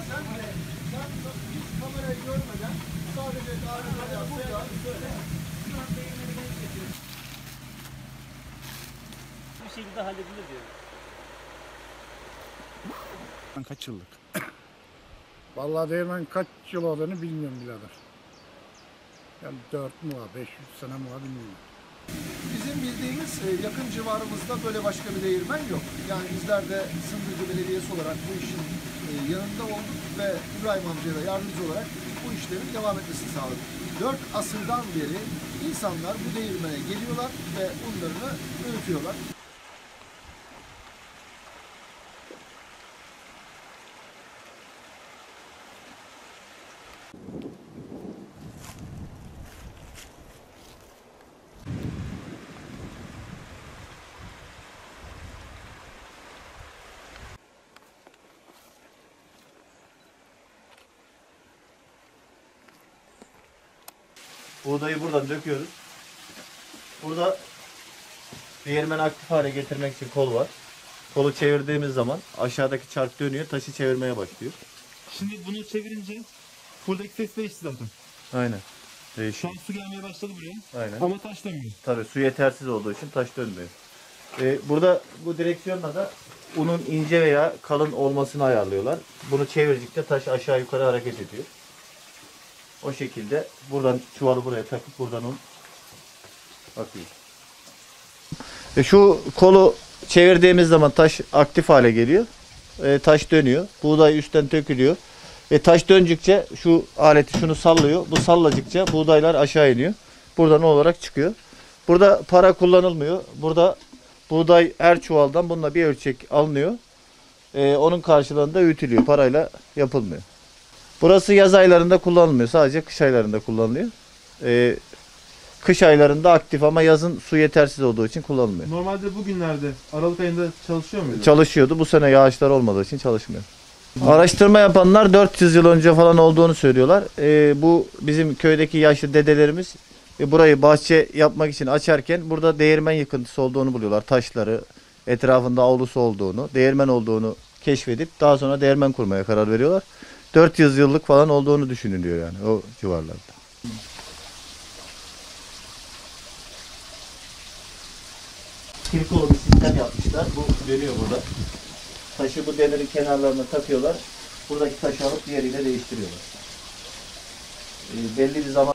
sen hiç kamerayı görmeden sadece dairede yapsa bir şekilde halledilir diyor. Kaç yıllık? Vallahi değirmen kaç yıl olduğunu bilmiyorum birader. Yani 4 mu var, 500 sene mi var bilmiyorum. bizim bildiğimiz yakın civarımızda böyle başka bir değirmen yok. Yani bizler de Sındırcı Belediyesi olarak bu işin yanında olduk ve İbrahim amcaya da yardımcı olarak bu işlerin devam etmesini sağladık. 4 asırdan beri insanlar bu değirmene geliyorlar ve unlarını öğütüyorlar. Buğdayı buradan döküyoruz. Burada değirmeni aktif hale getirmek için kol var. Kolu çevirdiğimiz zaman aşağıdaki çark dönüyor, taşı çevirmeye başlıyor. Şimdi bunu çevirince buradaki ses değişti zaten. Aynen. Şu Değişiyor. an su gelmeye başladı buraya. Aynen. Ama taş dönmüyor. Tabii su yetersiz olduğu için taş dönmüyor. Burada bu direksiyonla da unun ince veya kalın olmasını ayarlıyorlar. Bunu çevirdikçe taş aşağı yukarı hareket ediyor. O şekilde buradan çuvalı buraya takıp buradan un akıyor. Şu kolu çevirdiğimiz zaman taş aktif hale geliyor. Taş dönüyor. Buğday üstten dökülüyor. Taş döndükçe şu aleti şunu sallıyor. Bu salladıkça buğdaylar aşağı iniyor. Buradan olarak çıkıyor. Burada para kullanılmıyor. Burada buğday her çuvaldan bununla bir ölçek alınıyor. Onun karşılığında öğütülüyor. Parayla yapılmıyor. Burası yaz aylarında kullanılmıyor. Sadece kış aylarında kullanılıyor. Kış aylarında aktif ama yazın su yetersiz olduğu için kullanılmıyor. Normalde bugünlerde Aralık ayında çalışıyor muydu? Çalışıyordu. Bu sene yağışlar olmadığı için çalışmıyor. Araştırma yapanlar 400 yıl önce falan olduğunu söylüyorlar. Bu bizim köydeki yaşlı dedelerimiz burayı bahçe yapmak için açarken burada değirmen yıkıntısı olduğunu buluyorlar. Taşları, etrafında avlusu olduğunu, değirmen olduğunu keşfedip daha sonra değirmen kurmaya karar veriyorlar. 400 yıllık falan olduğunu düşünülüyor yani o civarlarda. Kirkolu bir sistem yapmışlar. Bu dönüyor burada. Taşı bu demirin kenarlarına takıyorlar. Buradaki taşı alıp diğeriyle değiştiriyorlar. Belli bir zaman